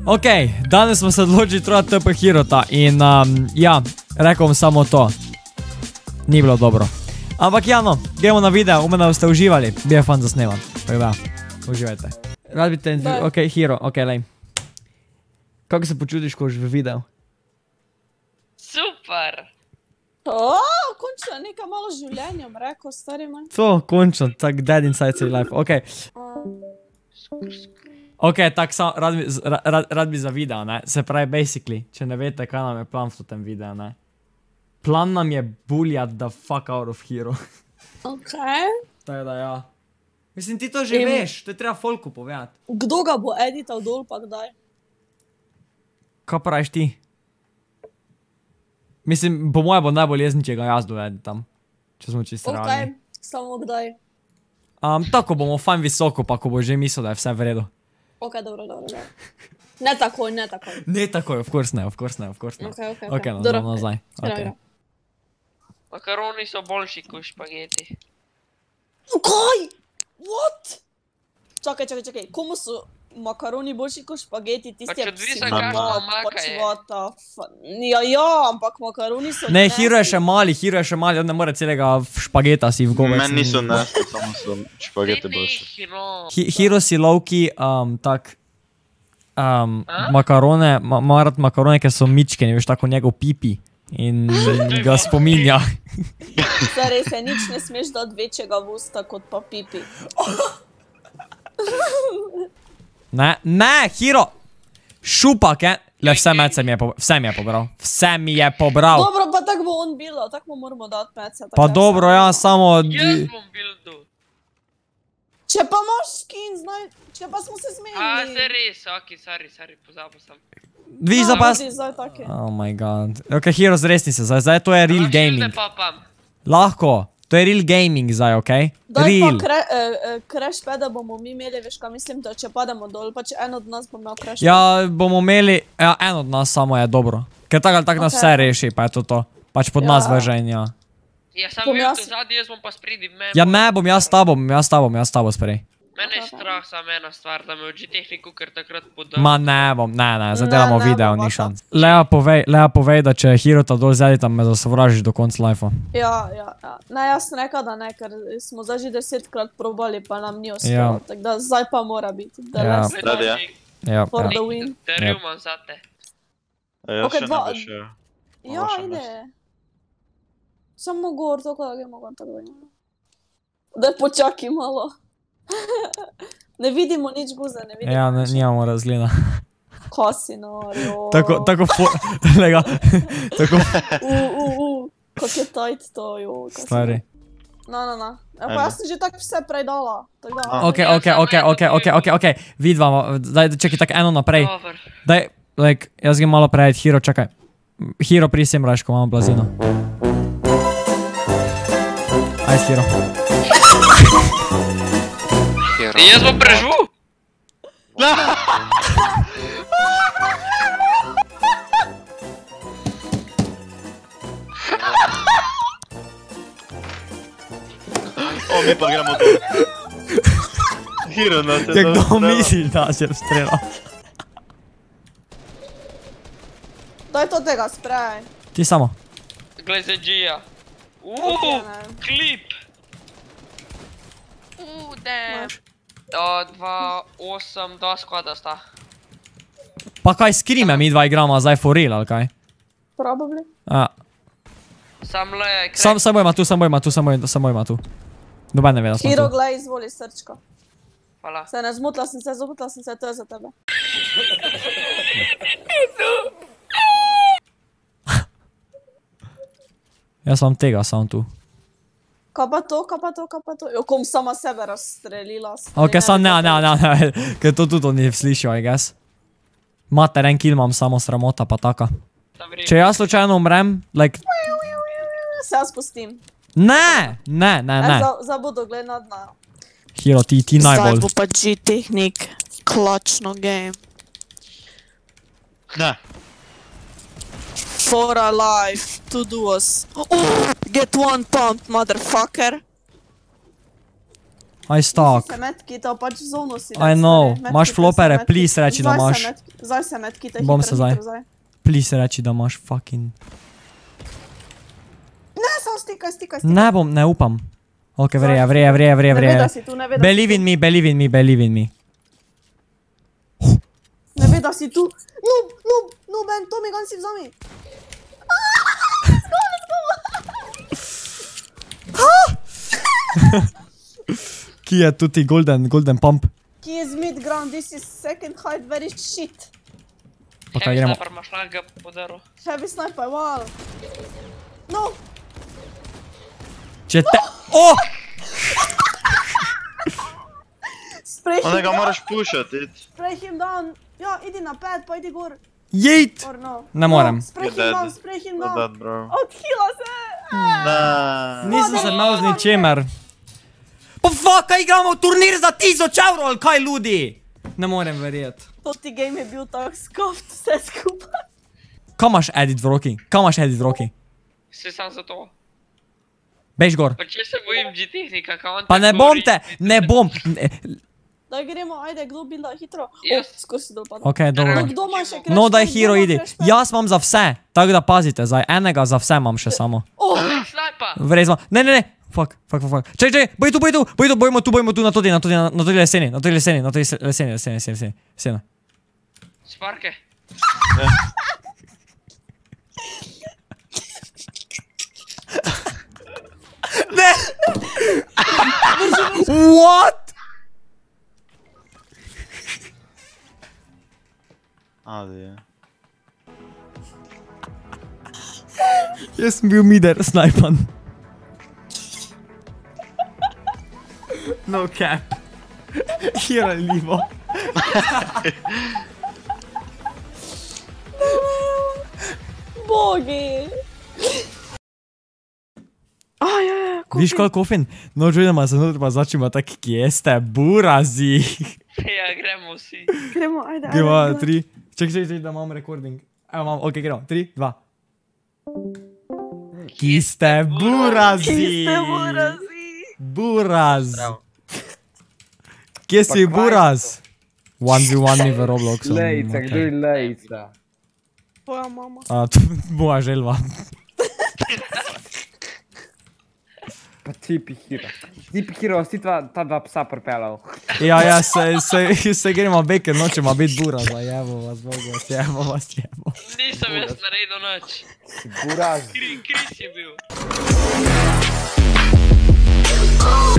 Ok, danes smo se odločili trojati TP Hirota in ja, rekel bom samo to. Ni bilo dobro. Ampak ja no, gremo na video, upam, da ste uživali. Bil je fun za sneman, tako da, uživajte. Rad bi te, ok, Hiro, ok, lej. Kako se počutiš, ko už v videu? Super! Končno nekaj malo življenjem, rekel, stari moj. To, končno, tak dead inside city life, ok. Ok, tak sam, rad bi za video, ne, se pravi, basically, če ne vete, kaj nam je plan v tem videu, ne. Plan nam je buljat the fuck out of Hiro. Ok. Tako da, ja. Mislim, ti to že veš, to je treba folku povedati. Kdo ga bo edital dol, pa kdaj? Kaj praviš ti? Mislim, po moje bo najbolj jezni, če ga jaz dovedi tam. Če smo čisto realni. Ok, samo kdaj? Tako bomo fajn visoko, pa ko bo že mislil, da je vse v redu. Ok, dobro. Ne takoj, ne takoj. Ne takoj, of course ne. Ok, no, nazaj. Makaroni so boljši kot špageti. Kaj? What? Čakaj, komu so makaroni boljši kot špageti? Pač odvisa kakšno omaka je. Ja, ampak makaroni so... Ne, Hiro je še mali, on ne more celega špageta si v govec. Meni niso nasli, samo so špagete boljše. Hiro si lovki, tak, makarone, marat makarone, ker so mičkeni, veš, tako njegov pipi. In ga spominja. Stari se, nič ne smeš dati večjega v usta kot pa pipi. Ne, Hiro! Šupak, le vse mece mi je pobral. Vse mi je pobral. Dobro, pa tako bo on bilo, tako mu moramo dati mece. Pa dobro, ja, samo... Jaz bom bildu. Če pa imaš skin, znaj, če pa smo se zmenili. Se res, ok, sorry, pozabil sem. Viš za pas... Oh my god. Ok, Hiro, zresni se, zdaj to je real gaming. Lahko, to je real gaming zdaj, ok? Daj pa crash pada bomo mi imeli, veš kaj mislim, da če pademo dol, pa če en od nas bo imel crash pad. Ja, bomo imeli, ja, en od nas samo je dobro. Ker tak ali tak nas vse reši, pa je to to. Pač pod nas vržen, ja. Ja, sam bil tu zadnji, jaz bom pa spredi. Ja, ne, bom jaz s tabo sprej. Mene je strah samo ena stvar, da me uči tehniku, ker takrat podam. Ma ne bom, ne, zdaj delamo video, ni šans. Lea povej, da če Hirota dol zedi, me zasovražiš do konca life-a. Ja. Ne, jaz sem rekel, da ne, ker smo zdaj že 10krat probali, pa nam ni uspelo. Tako da zdaj pa mora biti. For the win. Deril imam zate. Ja, še ne bi še. Ja, ide. Samo gor, tako da gremo gor tako da. Daj počaki malo. Ne vidimo nič guze, ne vidimo. Ja, nijamo razgleda. Kosi norijo. Tako lega. Tako. Kak je tajt to, jo. Stari. No. Pa jaz sem že tak vse prej dala. Ok. Vidva, daj, čekaj, tak eno naprej. Daj, like, jaz grem malo prejeti, Hiro, čakaj. Hiro, prisem raško, imamo blazino. Ajde, Hiro. Jaz bom preživel? Mi pa gremo tu. Hiro, da se to kdo misliš, da se vstrela? Daj to tega sprej. Ti samo. Glej se Gija. Klip. Damn. 2, 8, 2 squada sta. Pa kaj skrime mi dva igramo zdaj for real, ali kaj? Probably. Sam le... Sam bojma tu. Noben ne ve, da smo tu. Hiro, glej, izvoli srčko. Hvala. Se ne zmotila sem se, to je za tebe. Jaz vam tega sam tu. Kaj pa to? Jo, kom sama sebe razstrelila. Ok, sam ne, ker to tudi ni slišal, I guess. Mater, en kill imam, samo sramota pa taka. Če jaz slučajno umrem, like... Se jaz pustim. Ne. Zdaj bodo gledati na... Hiro, ti najbolj. Zdaj bo pa G-Technik, klačno game. Ne. For a life, to do us. Get one pump, motherfucker. Aj stak. Se medkita, pač zono si. I know, imaš flopere, please reči, da imaš. Zdaj se medkita, Bom se zdaj. Please reči, da imaš fucking. Ne, samo stikaj. Ne bom, ne upam. Ok, vreja. Ne veda si tu, ne veda si tu. Believe in me. Ne veda si tu. No, Ben, Tomi, gan si vzami. Ki je tudi golden pump? Ki je z mid-ground, this is second height, very shit. Ok, gremo. Heavy sniper imaš ga podaril. Heavy sniper, wow. No. Če te... Oh! Spray him Onega down. moraš pušat, id. Spray him down. Ja, idi na pad, pa idi gor. Jejt! Or no. Ne morem. No, spray him down. Dead, bro. Odhila se. Nisem se imel z ničemer. Pa fuck, kaj igramo turnir za 1000 evrov, ali kaj ludi? Ne morem verjet. Toti game je bil tak skoft, vse skupaj. Kaj imaš edit v roki? Se sam za to. Bež gor. Pa če se bojim G-tehnika, kao on te Pa ne bom te, ne bom. Daj gremo, ajde, kdo builda hitro. Jaz. Skor si dol padel. Ok, dobro. Kdo ima še crash? No, daj pad? hero Kdo ima idi. crash pad? Jaz imam za vse, tako da pazite, zdaj enega za vse imam še samo. Snajpa! Vrezmo, ne. Fuck. Čekaj, boj tu, bojimo tu, na toti leseni. Sparke. Ne! What? Adi. Jaz sem bil mider, snajpan. No cap. Hero livo. Bogi. Viš koliko kofin? No, čujemo se notri pa začnemo tak, kje ste, burazi. Ja, gremo vsi. Gremo, ajde. 2, 3. Čekaj, da imam recording. Evo imam, ok, gremo. 3, 2. Kje ste, burazi. Buraz. Kje si buraz? 1v1 mi v Robloxu. Lejca, kdo je lejca? Tvoja mama. A, to moja želva. Pa tipi hero, si ta dva psa pripeljal. Ja, se gremo beke, nočemo biti buraz, jebo vas, bogo, jebo vas. Nisem jaz naredil noč. Buraz. Kris je bil.